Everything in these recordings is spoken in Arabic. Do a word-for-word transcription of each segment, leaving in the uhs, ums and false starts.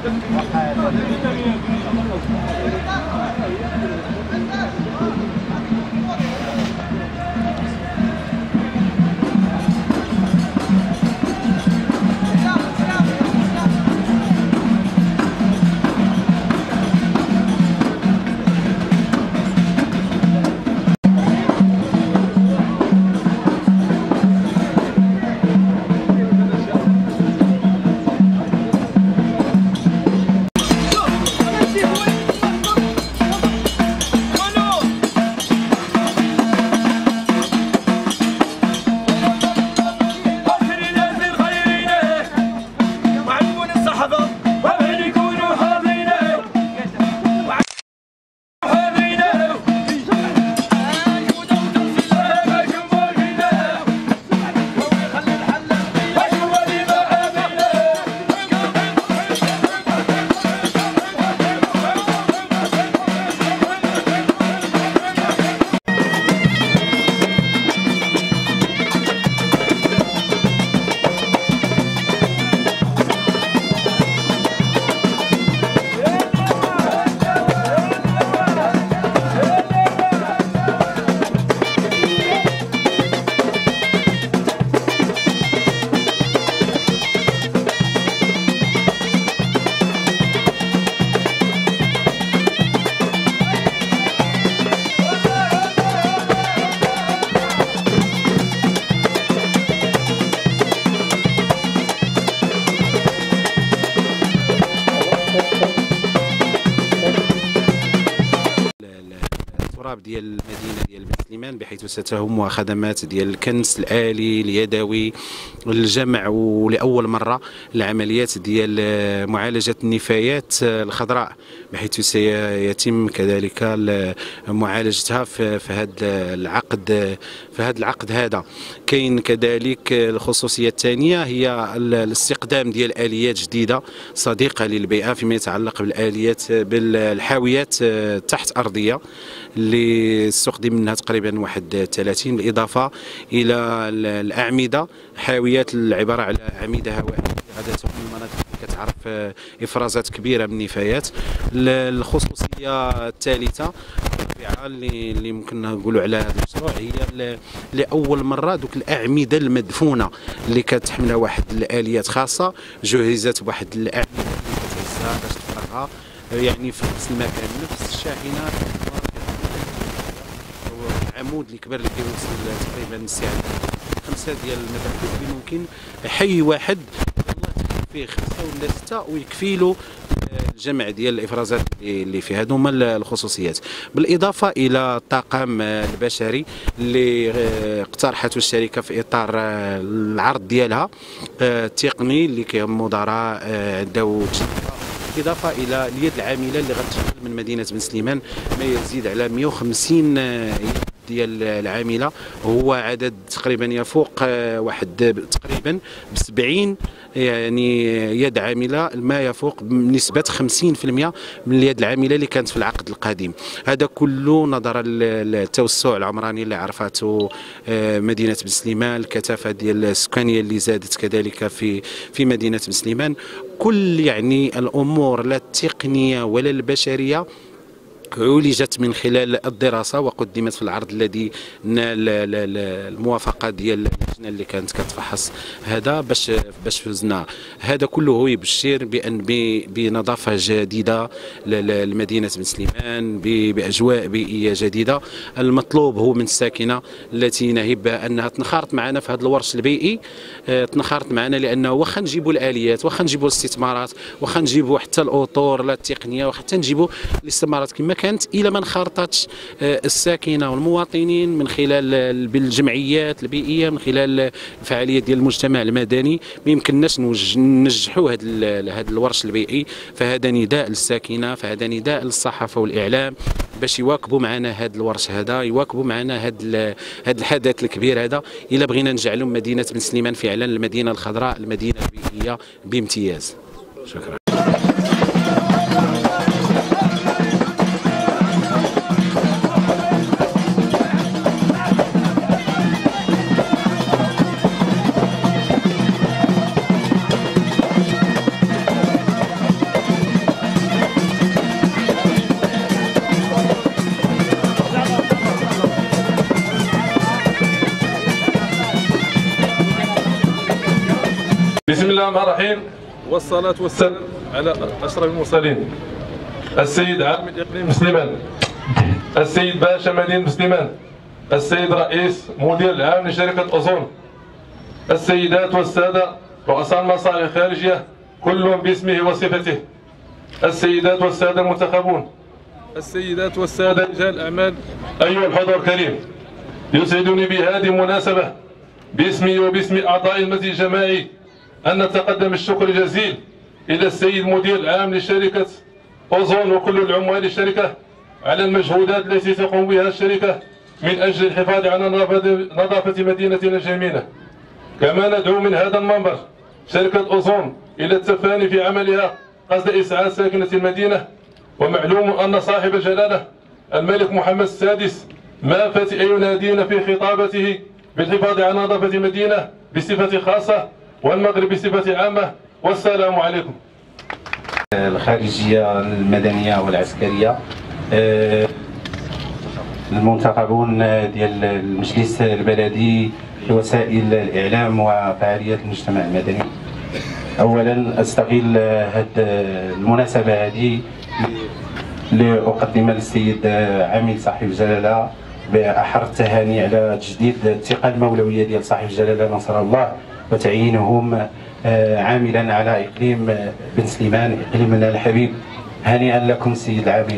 التراب ديال المدينه ديال بن سليمان، بحيث ستهم خدمات ديال الكنس الآلي اليدوي، الجمع ولاول مره العمليات ديال معالجه النفايات الخضراء، بحيث سيتم كذلك معالجتها في هذا العقد في هذا العقد هذا. كاين كذلك الخصوصيه الثانيه هي الاستقدام ديال اليات جديده صديقه للبيئه فيما يتعلق بالاليات بالحاويات تحت ارضيه اللي استخدم منها تقريبا واحد ثلاثين، بالاضافه الى الاعمده، حاويات العباره على اعمده هوائيه غادا تكون المناطق اللي كتعرف افرازات كبيره من النفايات. الخصوصيه الثالثه اللي اللي ممكن نقولوا على هذا المشروع هي لاول مره دوك الاعمده المدفونه اللي كتحملها واحد الاليات خاصه، جهزت بواحد الاعمده اللي كتهزها باش تفرغها يعني في نفس المكان، نفس الشاحنه، العمود الكبير اللي كيوصل تقريبا السعه خمسه ديال المباحث اللي ممكن حي واحد الله فيه خمسه ولا سته ويكفي له الجمع ديال الافرازات اللي فيه. هادو هما الخصوصيات، بالاضافه الى الطاقم البشري اللي اقترحته الشركه في اطار العرض ديالها التقني اللي كيهم مدراء عنده، اضافه الى اليد العامله اللي غتشكل من مدينه بن سليمان ما يزيد على مئة وخمسين ديال العامله، هو عدد تقريبا يفوق واحد تقريبا ب سبعين يعني يد عامله، ما يفوق بنسبه خمسين بالمئة من اليد العامله اللي كانت في العقد القديم. هذا كله نظرا للتوسع العمراني اللي عرفته مدينه بن سليمان، الكثافه ديال السكانيه اللي زادت كذلك في في مدينه بن سليمان. كل يعني الامور لا التقنيه ولا البشريه عولجت من خلال الدراسه وقدمت في العرض الذي نال الموافقه ديال اللجنه اللي كانت كتفحص هذا باش باش فزنا. هذا كله يبشر بان بنظافه جديده لمدينه بن سليمان، باجواء بيئيه جديده. المطلوب هو من الساكنه التي نهب انها تنخرط معنا في هذا الورش البيئي، تنخرط معنا لانه واخا نجيبوا الاليات، واخا نجيبوا الاستثمارات، واخا نجيبوا حتى الاطور لا التقنيه، وحتى نجيبوا الاستثمارات كما كانت، الى ما انخرطتش الساكنه والمواطنين من خلال بالجمعيات البيئيه، من خلال الفعاليات ديال المجتمع المدني، ما يمكنناش ننجحوا هذا هذا الورش البيئي. فهذا نداء للساكنه، فهذا نداء للصحافه والاعلام باش يواكبوا معنا هذا الورش هذا، يواكبوا معنا هذا هذا الحدث الكبير هذا، الا بغينا نجعلوا مدينه بن سليمان فعلا المدينه الخضراء، المدينه البيئيه بامتياز. شكرا. الله الرحمن الرحيم، والصلاة والسلام على أشرف المرسلين السيد عالم الإقليم سليمان، السيد باشا مدينة سليمان، السيد رئيس مدير العام لشركة أوزون، السيدات والسادة رؤساء المصالح الخارجية كلهم باسمه وصفته، السيدات والسادة المنتخبون، السيدات والسادة رجال الأعمال، أيها الحضور الكريم، يسعدني بهذه المناسبة باسمي وباسم أعضاء المجلس الجماعي أن نتقدم الشكر الجزيل إلى السيد مدير العام لشركة أوزون وكل العمال الشركة على المجهودات التي تقوم بها الشركة من أجل الحفاظ على نظافة مدينتنا الجميلة. كما ندعو من هذا المنبر شركة أوزون إلى التفاني في عملها قصد إسعاد ساكنة المدينة. ومعلوم أن صاحب جلالة الملك محمد السادس ما فات أن ينادينا في خطابته بالحفاظ على نظافة المدينة بصفة خاصة والمغرب بصفة عامة. والسلام عليكم. الخارجية المدنية والعسكرية، المنتخبون ديال المجلس البلدي في وسائل الإعلام وفعاليات المجتمع المدني، أولا أستغل هذه المناسبة هذه لأقدم للسيد عامل صاحب الجلالة بأحر التهاني على تجديد الثقة المولوية ديال صاحب الجلالة نصر الله وتعيينهم عاملا على إقليم بن سليمان إقليمنا الحبيب. هنيئا لكم سيد العامل.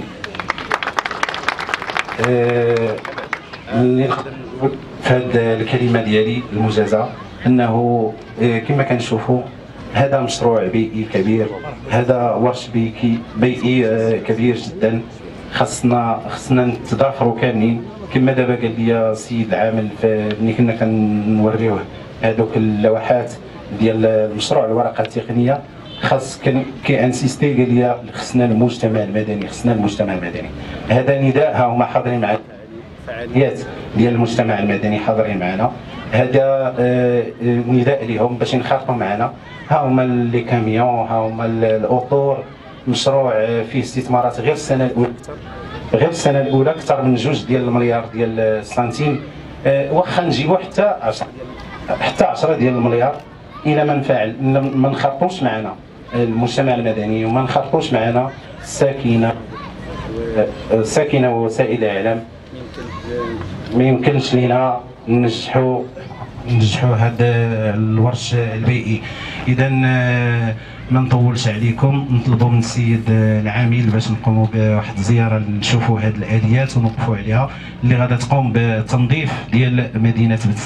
اللي نقدر نقول في هذه الكلمة ديالي المجازة أنه كما كنشوفوا هذا مشروع بيئي كبير، هذا ورش بيئي بيئي كبير جدا. خاصنا خاصنا نتضافروا كاملين كما دابا قال لي السيد العامل ملي كنا كنوريوه هذوك اللوحات ديال المشروع الورقه التقنيه. خاص كان كيانسيستي قال لي خصنا المجتمع المدني، خصنا المجتمع المدني. هذا نداء، ها هما حاضرين معنا فعاليات ديال المجتمع المدني حاضرين معنا. هذا نداء لهم باش ينخرطوا معنا. ها هما لي كاميون، ها هما الاطور. مشروع فيه استثمارات غير السنه الاولى غير السنه الاولى اكثر من جوج ديال المليار ديال السنتيم. واخا نجيبوا حتى عشرة حتى عشرة ديال المليار الى ما نفعل ما نخرطوش معنا المجتمع المدني وما نخرطوش معنا الساكنه الساكنه ووسائل الاعلام. ما يمكنش لينا ننجحوا ننجحوا هذا الورش البيئي. اذا ما نطولش عليكم، نطلبوا من السيد العامل باش نقوموا بواحد الزياره نشوفوا هذه الاليات ونوقفوا عليها اللي غادا تقوم بالتنظيف ديال مدينه بن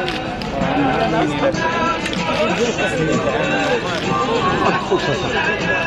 سليمان.